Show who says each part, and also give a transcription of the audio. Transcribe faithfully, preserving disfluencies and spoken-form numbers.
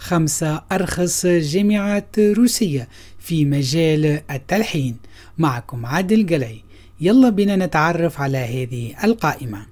Speaker 1: خمسة أرخص جامعات روسية في مجال التلحين. معكم عادل جلي. يلا بينا نتعرف على هذه القائمة.